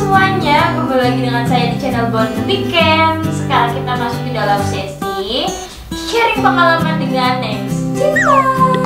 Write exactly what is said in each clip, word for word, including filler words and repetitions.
semuanya, kembali lagi dengan saya di channel Born Weekend. Sekarang kita masuk ke dalam sesi sharing pengalaman dengan Next Cinta.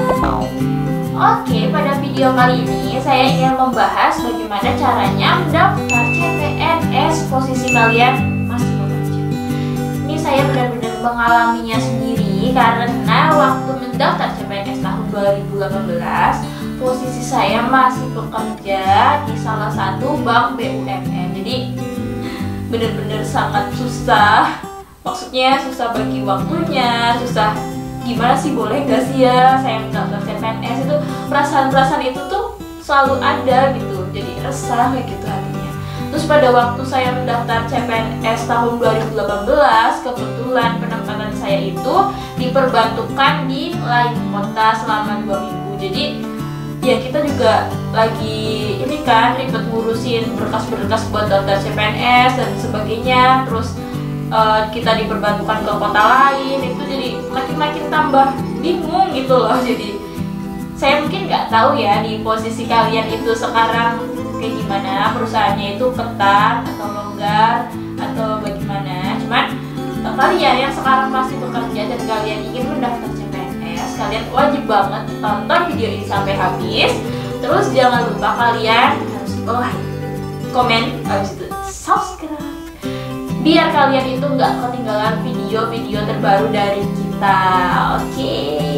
Oke, pada video kali ini saya ingin membahas bagaimana caranya mendaftar C P N S posisi kalian masih bekerja. Ini saya benar-benar mengalaminya sendiri karena waktu mendaftar C P N S tahun dua ribu delapan belas posisi saya masih bekerja di salah satu bank B U M N. Jadi benar-benar sangat susah. Maksudnya susah bagi waktunya, susah gimana sih, boleh gak sih ya saya mendaftar C P N S. Itu perasaan-perasaan itu tuh selalu ada gitu. Jadi resah kayak gitu hatinya. Terus pada waktu saya mendaftar C P N S tahun dua ribu delapan belas, kebetulan penempatan saya itu diperbantukan di lain kota selama dua minggu. Jadi ya kita juga lagi ini kan ribet ngurusin berkas-berkas buat daftar C P N S dan sebagainya. Terus uh, kita diperbantukan ke kota lain, itu jadi makin-makin tambah bingung gitu loh. Jadi saya mungkin nggak tahu ya di posisi kalian itu sekarang kayak gimana, perusahaannya itu ketat atau longgar atau bagaimana. Cuman uh, kalian yang sekarang masih bekerja dan kalian ingin mendaftar C P N S, kalian wajib banget tonton video ini sampai habis. Terus jangan lupa kalian harus like, komen, habis itu subscribe, biar kalian itu nggak ketinggalan video-video terbaru dari kita. Oke.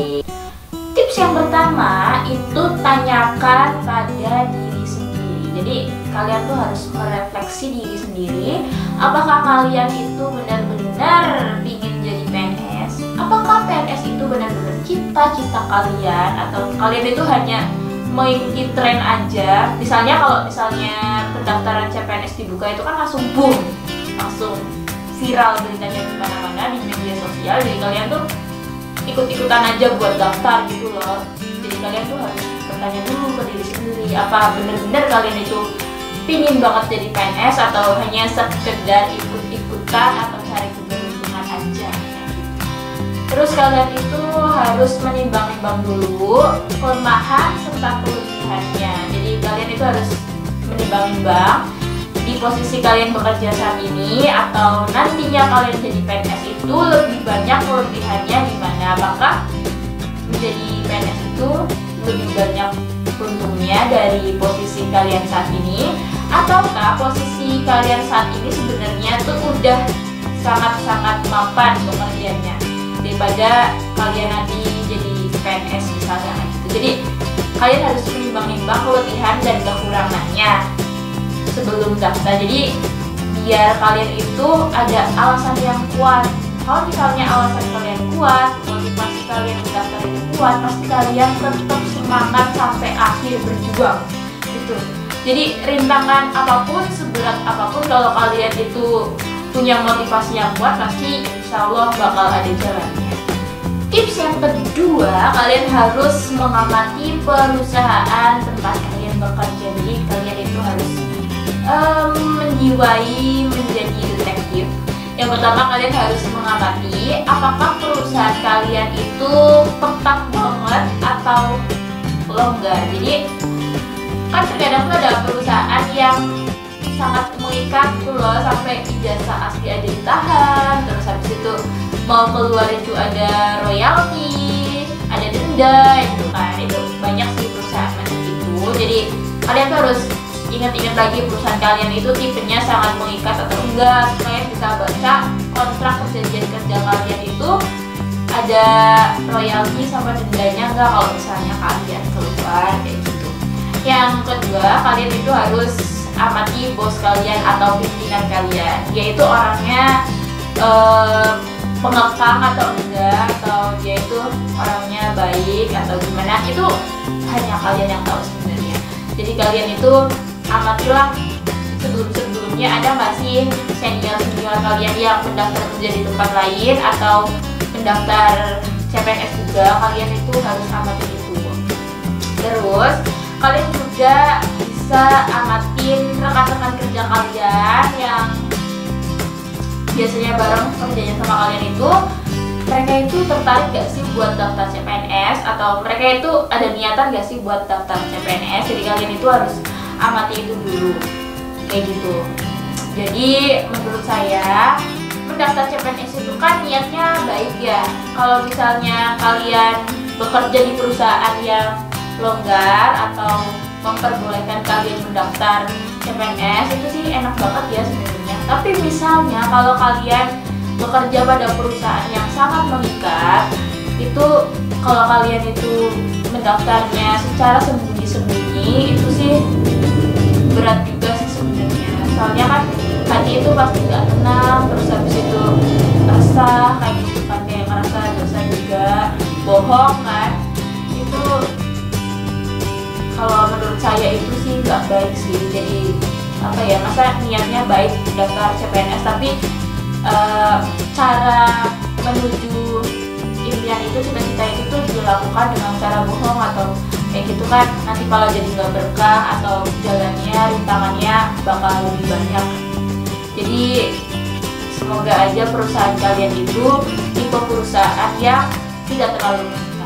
Tips yang pertama itu tanyakan pada diri sendiri. Jadi kalian tuh harus merefleksi diri sendiri. Apakah kalian itu benar-benar ingin jadi P N S? Apakah P N S itu benar-benar cita-cita kalian, atau kalian itu hanya mengikuti tren aja? Misalnya kalau misalnya pendaftaran C P N S dibuka itu kan langsung boom, langsung viral beritanya di mana-mana di media sosial. Jadi kalian tuh ikut-ikutan aja buat daftar gitu loh. Jadi kalian tuh harus bertanya dulu ke diri sendiri, apa benar-benar kalian itu pingin banget jadi P N S atau hanya sekedar ikut-ikutan atau cari keberuntungan aja. Terus kalian itu harus menimbang-nimbang dulu kelemahan serta kelebihannya. Jadi kalian itu harus menimbang-nimbang di posisi kalian bekerja saat ini atau nantinya kalian jadi P N S itu lebih banyak kelebihannya di mana. Apakah menjadi P N S itu lebih banyak untungnya dari posisi kalian saat ini, ataukah posisi kalian saat ini sebenarnya tuh udah sangat-sangat mapan pekerjaannya daripada kalian nanti jadi P N S misalnya gitu. Jadi kalian harus menimbang-nimbang kelebihan dan kekurangannya sebelum daftar. Jadi biar kalian itu ada alasan yang kuat. Kalau misalnya alasan kalian kuat, motivasi kalian mendaftar itu kuat, pasti kalian tetap semangat sampai akhir berjuang gitu. Jadi rintangan apapun, seberat apapun, kalau kalian itu punya motivasi yang kuat, pasti insya Allah bakal ada jalannya. Tips yang kedua, kalian harus mengamati perusahaan tempat kalian bekerja. Jadi kalian itu harus um, menjiwai menjadi detektif. Yang pertama, kalian harus mengamati apakah perusahaan kalian itu ketat banget atau longgar. Jadi kan terkadang tuh ada perusahaan yang sangat mengikat tuh loh, sampai ijazah asli aja ditahan. Terus habis itu mau keluar itu ada royalti, ada denda, itu kan itu banyak sih perusahaan macam itu. Jadi kalian tuh harus ingat-ingat lagi perusahaan kalian itu tipenya sangat mengikat atau enggak, supaya bisa baca kontrak perjanjian kerja kalian itu ada royalti sama dendanya enggak kalau misalnya kalian keluar kayak gitu. Yang kedua, kalian itu harus amati bos kalian atau pimpinan kalian, yaitu orangnya eh, pengekang atau enggak, atau dia itu orangnya baik atau gimana, itu hanya kalian yang tahu sebenarnya. Jadi kalian itu amatilah sebelum-sebelumnya ada nggak sih senior-senior kalian yang mendaftar kerja di tempat lain atau mendaftar C P N S juga. Kalian itu harus amati itu. Terus kalian juga bisa amatin rekan-rekan kerja kalian yang biasanya bareng kerjanya sama kalian itu, mereka itu tertarik gak sih buat daftar C P N S, atau mereka itu ada niatan gak sih buat daftar C P N S. Jadi kalian itu harus amati itu dulu. kayak gitu. Jadi menurut saya mendaftar C P N S itu kan niatnya baik ya. Kalau misalnya kalian bekerja di perusahaan yang longgar atau memperbolehkan kalian mendaftar C P N S, itu sih enak banget ya sebenarnya. Tapi misalnya kalau kalian bekerja pada perusahaan yang sangat mengikat, itu kalau kalian itu mendaftarnya secara sembunyi-sembunyi, itu sih berat juga sih sebenarnya. Soalnya kan hati itu pasti nggak tenang, terus habis itu resah kayak gitu kan, kayak ngerasa dosa juga, bohong kan. Itu kalau menurut saya itu sih nggak baik sih. Jadi apa ya, masa niatnya baik daftar C P N S tapi uh, cara menuju impian itu, cita-cita itu tuh dilakukan dengan cara bohong atau kayak gitu kan, nanti kalau jadi nggak berkah atau jalannya, rintangannya bakal lebih banyak. Jadi semoga aja perusahaan kalian itu tipe perusahaan yang tidak terlalu mengikat.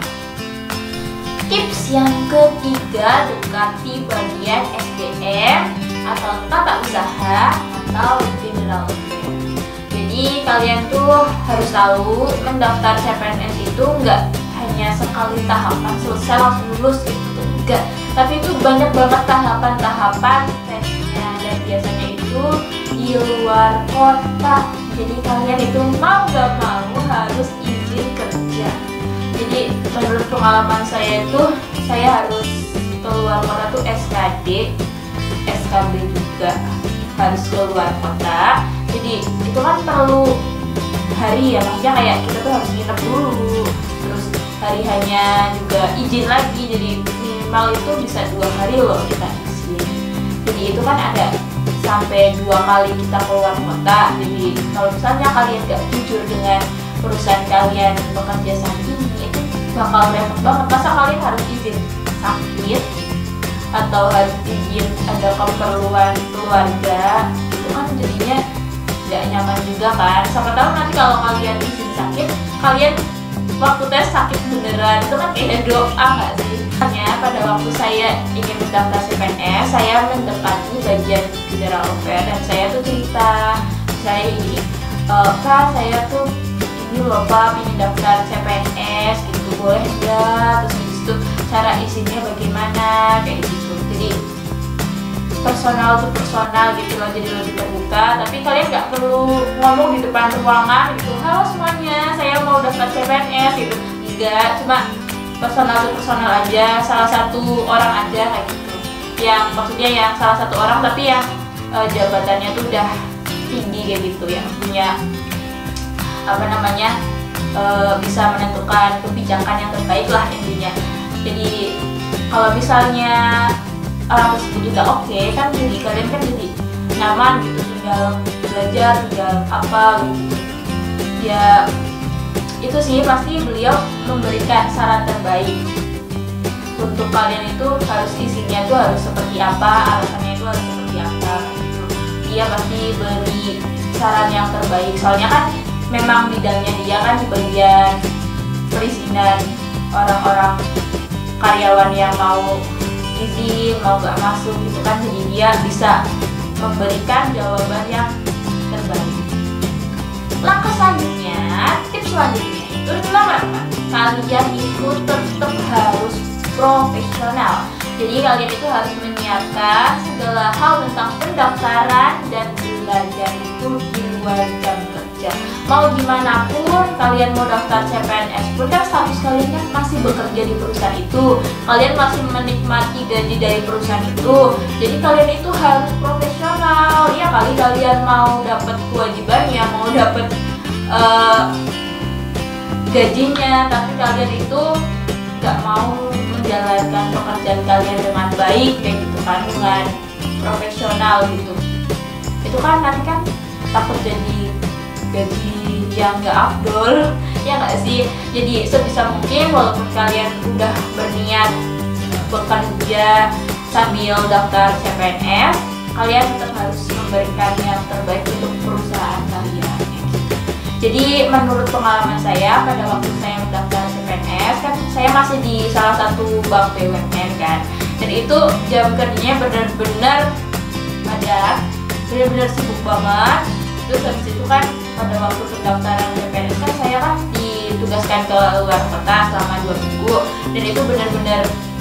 Tips yang ketiga, dekati bagian S D M atau tata usaha atau general affair. Jadi kalian tuh harus tahu mendaftar C P N S itu nggak hanya sekali tahapan selesai langsung lulus gitu, enggak. Tapi itu banyak banget tahapan-tahapan tesnya, dan biasanya itu di luar kota. Jadi kalian itu mau nggak mau harus izin kerja. Jadi menurut pengalaman saya itu, saya harus keluar kota tuh S K D, S K B juga harus keluar kota. Jadi itu kan perlu hari ya, maksudnya kayak kita tuh harus nginep dulu, terus hari hanya juga izin lagi, jadi minimal itu bisa dua hari loh kita izin. Jadi itu kan ada sampai dua kali kita keluar kota. Jadi kalau misalnya kalian gak jujur dengan perusahaan kalian bekerja saat ini, itu bakal repot banget. Masa kalian harus izin sakit atau harus izin ada keperluan keluarga, itu kan jadinya gak nyaman juga kan. Siapa tahu nanti kalau kalian izin sakit, kalian waktu tes sakit beneran, itu kan kayak doa nggak sih? Makanya pada waktu saya ingin mendaftar C P N S, saya mendekati bagian general affair dan saya tuh cerita, saya ini e, Kak, saya tuh ini loh Pak, ingin daftar C P N S gitu, boleh nggak? Terus habis itu cara isinya bagaimana, kayak gitu. Jadi personal tuh personal gitu loh, jadi lebih terbuka. Tapi kalian nggak perlu ngomong di depan ruangan gitu, halo semuanya, saya mau daftar C P N S gitu. Enggak, cuma personal tuh personal aja, salah satu orang aja kayak gitu. Yang maksudnya yang salah satu orang tapi yang e, jabatannya tuh udah tinggi kayak gitu, yang punya apa namanya e, bisa menentukan kebijakan yang terbaik lah intinya. Jadi kalau misalnya orang tersebut juga oke okay, kan, jadi kalian kan jadi nyaman gitu, tinggal belajar, tinggal apa gitu ya. Itu sih pasti beliau memberikan saran terbaik untuk kalian. Itu harus isinya tuh harus seperti apa, alasannya itu harus seperti apa gitu. Dia pasti beri saran yang terbaik, soalnya kan memang bidangnya dia kan di bagian perizinan orang-orang karyawan yang mau izin mau gak masuk gitu kan, jadi dia bisa memberikan jawaban yang terbaik. Langkah selanjutnya, tips selanjutnya itu adalah apa? Kalian itu tetap harus profesional. Jadi kalian itu harus menyiapkan segala hal tentang pendaftaran dan belajar itu di luar jam kerja. Mau gimana pun kalian mau daftar C P N S pun kan status kalian kan masih bekerja di perusahaan itu, kalian masih menikmati gaji dari perusahaan itu. Jadi kalian itu harus profesional. Ya kali kalian mau dapat kewajibannya, mau dapat uh, gajinya, tapi kalian itu nggak mau menjalankan pekerjaan kalian dengan baik kayak gitu kan, dengan profesional gitu. Itu kan nanti kan takut jadi gaji yang nggak afdol, ya nggak sih? Jadi sebisa mungkin walaupun kalian udah berniat bekerja sambil daftar C P N S, kalian tetap harus memberikan yang terbaik untuk perusahaan kalian. Jadi menurut pengalaman saya pada waktu saya mendaftar C P N S kan, saya masih di salah satu bank B U M N kan, dan itu jam kerjanya benar-benar padat. benar-benar sibuk banget. Terus habis itu kan pada waktu pendaftaran C P N S kan saya kan ditugaskan ke luar kota selama dua minggu, dan itu benar-benar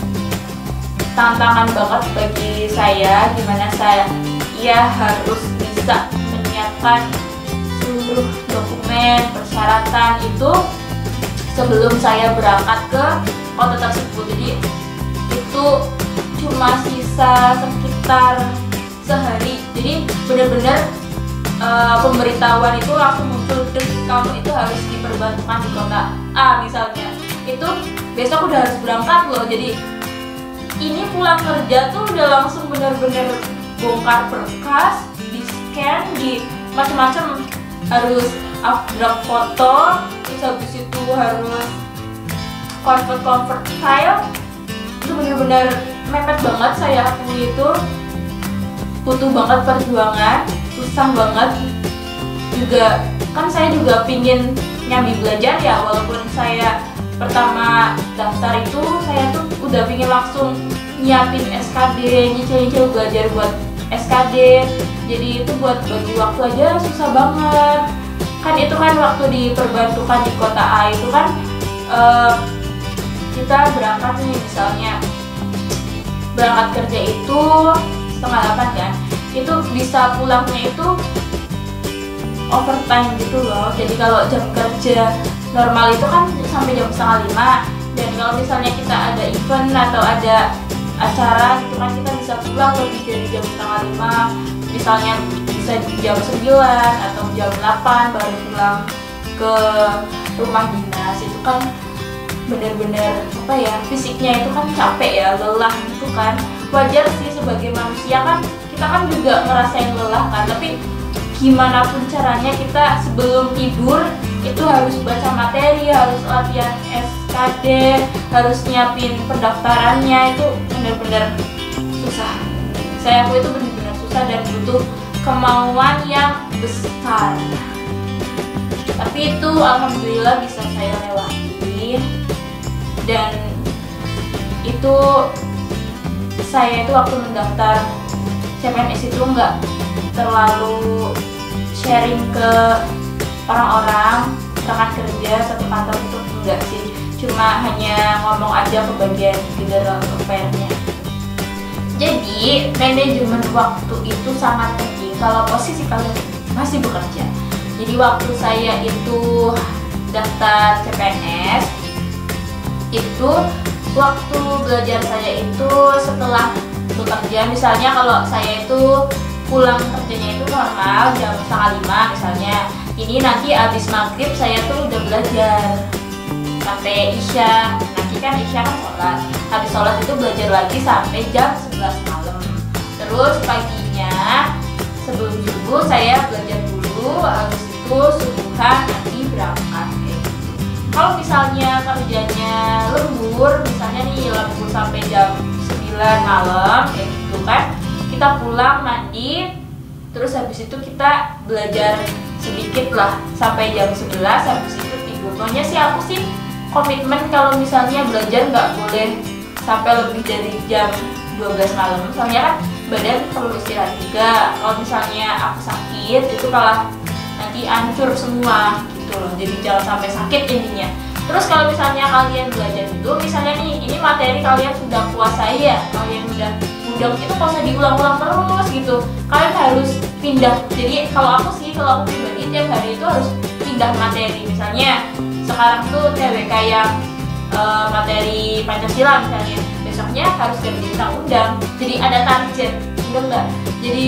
tantangan banget bagi saya, gimana saya ya harus bisa menyiapkan seluruh dokumen persyaratan itu sebelum saya berangkat ke kota tersebut. Jadi itu cuma sisa sekitar sehari, jadi benar-benar uh, pemberitahuan itu langsung muncul, terus kamu itu harus diperbantukan di kota A misalnya, itu besok udah harus berangkat loh. Jadi ini pulang kerja tuh udah langsung benar-benar bongkar berkas, di scan, di macam-macam, harus upload foto, terus habis itu harus convert convert file. Itu benar-benar mepet banget, saya akui itu butuh banget perjuangan, susah banget juga. Kan saya juga pingin nyambi belajar ya, walaupun saya pertama daftar itu saya tuh udah pingin langsung nyiapin S K D, nyicil-nyicil belajar buat S K D. Jadi itu buat bagi waktu aja susah banget. Kan itu kan waktu diperbantukan di kota A itu kan uh, kita berangkat nih, misalnya berangkat kerja itu setengah delapan kan, itu bisa pulangnya itu overtime gitu loh. Jadi kalau jam kerja normal itu kan sampai jam setengah lima, dan kalau misalnya kita ada event atau ada acara gitu kan, kita bisa pulang lebih dari jam setengah lima, misalnya bisa jam sembilan atau jam delapan baru pulang ke rumah dinas. Itu kan bener-bener apa ya, fisiknya itu kan capek ya, lelah gitu kan. Wajar sih sebagai manusia kan, kita kan juga ngerasain lelah kan, tapi gimana pun caranya kita sebelum tidur itu harus baca materi, harus latihan S K D, harus nyiapin pendaftarannya. Itu benar-benar susah. Saya aku itu benar-benar susah dan butuh kemauan yang besar. Tapi itu alhamdulillah bisa saya lewatin, dan itu saya itu waktu mendaftar C P N S itu nggak terlalu sharing ke orang-orang rekan kerja satu kantor, itu enggak sih, cuma hanya ngomong aja ke bagian general affair-nya. Jadi manajemen waktu itu sangat penting kalau posisi kalian masih bekerja. Jadi waktu saya itu daftar C P N S itu, waktu belajar saya itu setelah bekerja. Misalnya kalau saya itu pulang kerjanya itu normal jam setengah lima misalnya, ini nanti abis maghrib saya tuh udah belajar sampai isya. Nanti kan isya kan sholat, habis sholat itu belajar lagi sampai jam sebelas malam. Terus paginya sebelum subuh saya belajar dulu, habis itu subuhan nanti berangkat kayak gitu. Kalau misalnya kerjanya lembur, misalnya nih lembur sampai jam sembilan malam kayak gitu kan, kita pulang mandi, terus habis itu kita belajar sedikit lah sampai jam sebelas, habis itu tidur. Pokoknya sih aku sih komitmen kalau misalnya belajar nggak boleh sampai lebih dari jam dua belas malam, soalnya kan badan perlu istirahat juga. Kalau misalnya aku sakit itu kalah nanti hancur semua gitu loh, jadi jangan sampai sakit intinya. Terus kalau misalnya kalian belajar itu, misalnya nih ini materi kalian sudah kuasai ya, kalian udah udah itu nggak usah diulang-ulang terus gitu, kalian harus pindah. Jadi kalau aku sih, kalau aku pribadi tiap hari itu harus pindah materi. Misalnya sekarang tuh T W K yang e, materi Pancasila misalnya, besoknya harus ganti undang-undang, jadi ada target, udah enggak. Jadi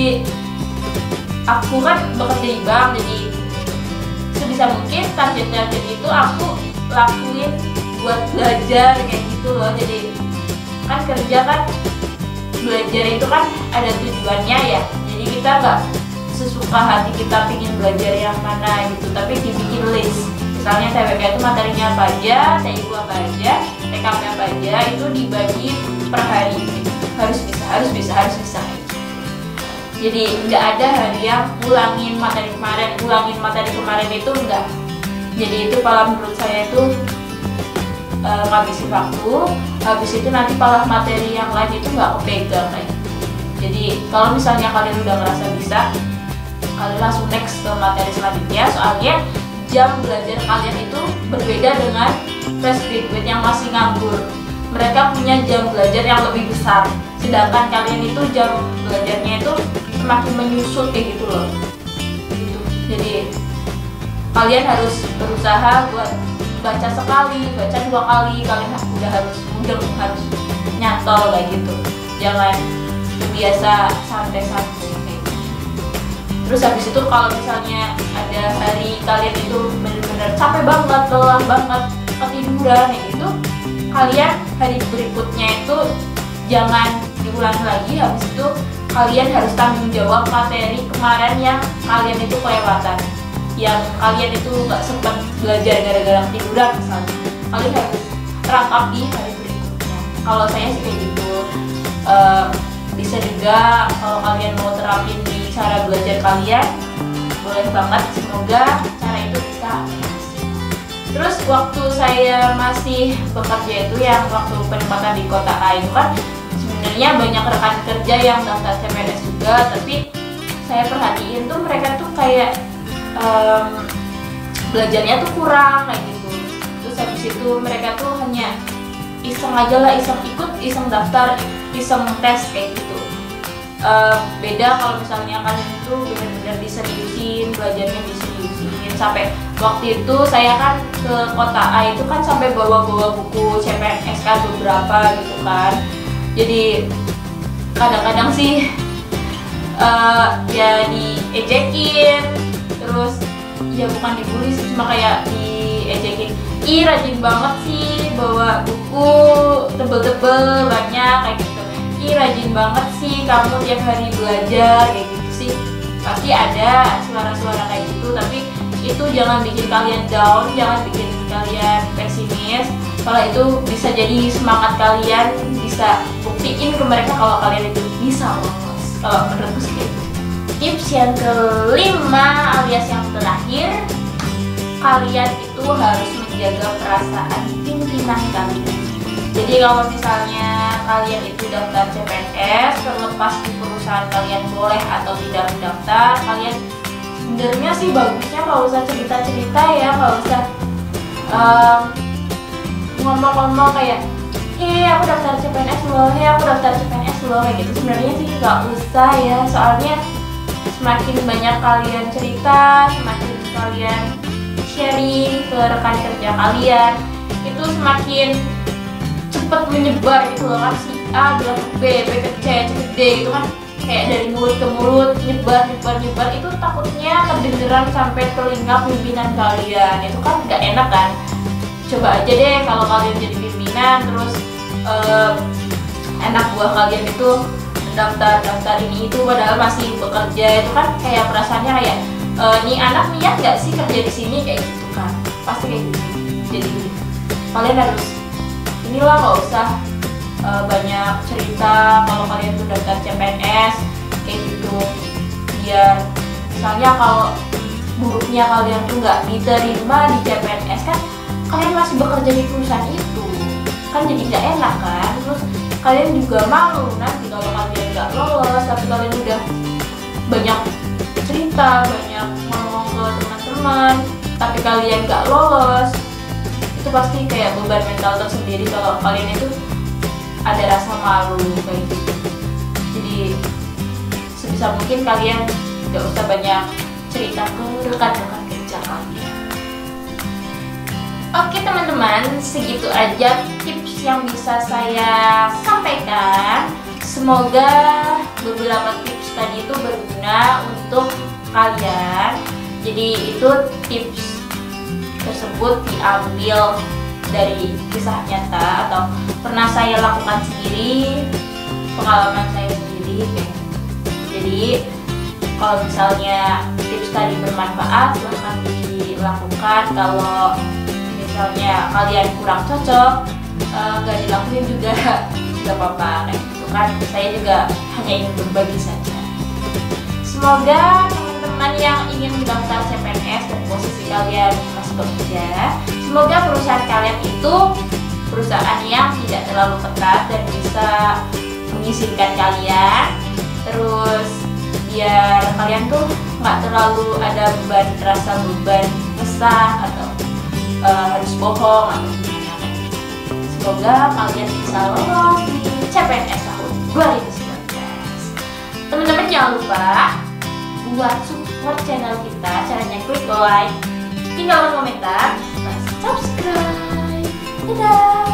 aku kan bekerja di bank, jadi sebisa mungkin target-target itu aku lakuin buat belajar kayak gitu loh. Jadi kan kerja kan, belajar itu kan ada tujuannya ya, jadi kita nggak sesuka hati kita pingin belajar yang mana gitu, tapi dibikin list. Misalnya T W K itu materinya apa aja, T I U apa aja, T K P apa aja, itu dibagi per hari gitu. Harus bisa, harus bisa, harus bisa gitu. Jadi nggak ada hari yang ulangin materi kemarin, ulangin materi kemarin itu enggak. Jadi itu kalau menurut saya itu ngabisin waktu, habis itu nanti malah materi yang lain itu nggak kepegang kayak gitu. Jadi kalau misalnya kalian udah ngerasa bisa, kalian langsung next ke materi selanjutnya. Soalnya jam belajar kalian itu berbeda dengan fresh graduate yang masih nganggur. Mereka punya jam belajar yang lebih besar, sedangkan kalian itu jam belajarnya itu semakin menyusut kayak gitu loh gitu. Jadi kalian harus berusaha buat baca sekali, baca dua kali, kalian udah harus mudeng, harus nyantol kayak gitu. Jangan biasa santai-santai kayak gitu. Terus habis itu kalau misalnya ada hari kalian itu benar-benar capek banget, lelah banget, ketiduran kayak gitu, kalian hari berikutnya itu jangan diulangi lagi. Habis itu kalian harus tanggung jawab materi kemarin yang kalian itu kelewatan, yang kalian itu nggak sempat belajar gara-gara ketiduran misalnya. Kalian harus rangkap di hari berikutnya. Kalau saya sih kayak gitu. Uh, bisa juga kalau kalian mau terapin di cara belajar kalian, boleh banget. Semoga cara itu bisa berhasil. Terus waktu saya masih bekerja itu, yang waktu penempatan di kota A itu kan sebenarnya banyak rekan kerja yang daftar C P N S juga, tapi saya perhatiin tuh mereka tuh kayak um, belajarnya tuh kurang kayak gitu. Terus habis itu mereka tuh hanya iseng aja lah, iseng ikut, iseng daftar, iseng tes kayak gitu. Uh, beda kalau misalnya kalian itu benar-benar diseriusin, belajarnya diseriusin. Sampai waktu itu saya kan ke kota A itu kan sampai bawa-bawa buku C P N S kan beberapa gitu kan. Jadi kadang-kadang sih uh, ya diejekin, terus ya bukan dibully sih, cuma kayak diejekin, ih rajin banget sih bawa buku tebel-tebel banyak kayak gitu, ih rajin banget sih kamu tiap hari belajar kayak gitu sih. Pasti ada suara-suara kayak gitu, tapi itu jangan bikin kalian down, jangan bikin kalian pesimis. Kalau itu bisa jadi semangat kalian, bisa buktiin ke mereka kalau kalian itu bisa lolos. Kalau menurutku sih gitu. Tips yang kelima alias yang terakhir, kalian itu harus menjaga perasaan pimpinan kalian. Jadi kalau misalnya kalian itu daftar C P N S, terlepas di perusahaan kalian boleh atau tidak mendaftar, kalian sebenarnya sih bagusnya nggak usah cerita-cerita ya, nggak usah um, ngomong-ngomong kayak, hei aku daftar C P N S loh, hei aku daftar C P N S loh, kayak gitu. Sebenarnya sih nggak usah ya, soalnya semakin banyak kalian cerita, semakin kalian sharing ke rekan kerja kalian, itu semakin cepet menyebar gitu loh kan. Si A bilang ke B, B ke C, C ke D gitu kan, kayak dari mulut ke mulut nyebar nyebar nyebar. Itu takutnya kedengeran sampai telinga pimpinan kalian, itu kan nggak enak kan. Coba aja deh kalau kalian jadi pimpinan, terus uh, anak buah kalian itu daftar daftar ini itu padahal masih bekerja, itu kan kayak perasaannya kayak e, nih anak niat nggak sih kerja di sini kayak gitu kan, pasti kayak gitu. Jadi kalian harus inilah, nggak usah e, banyak cerita kalau kalian tuh daftar C P N S kayak gitu, biar misalnya kalau buruknya kalian tuh nggak diterima di C P N S kan, kalian masih bekerja di perusahaan itu kan, jadi nggak enak kan. Terus kalian juga malu nanti kalau kalian nggak lolos, tapi kalian udah banyak cerita, banyak ngomong ke teman-teman, tapi kalian nggak lolos. Itu pasti kayak beban mental tersendiri kalau kalian itu ada rasa malu kayak gitu. Jadi sebisa mungkin kalian nggak usah banyak cerita ke rekan-rekan kerja kalian. Oke teman-teman, segitu aja tips yang bisa saya sampaikan. Semoga beberapa tips tadi itu berguna untuk kalian. Jadi itu tips tersebut diambil dari kisah nyata atau pernah saya lakukan sendiri, pengalaman saya sendiri. Jadi kalau misalnya tips tadi bermanfaat, silahkan dilakukan. Kalau misalnya kalian kurang cocok, nggak uh, dilakuin juga nggak apa-apa kayak gitu kan. Saya juga hanya ingin berbagi saja. Semoga teman-teman yang ingin mendaftar C P N S dan posisi kalian masih bekerja, semoga perusahaan kalian itu perusahaan yang tidak terlalu ketat dan bisa mengizinkan kalian. Terus biar kalian tuh nggak terlalu ada beban, rasa beban resah atau uh, harus bohong atau gimana. Semoga kalian bisa lolos di C P N S tahun dua ribu sembilan belas. Teman-teman jangan lupa buat support channel kita, caranya klik like, tinggalkan komentar, subscribe. Dadah.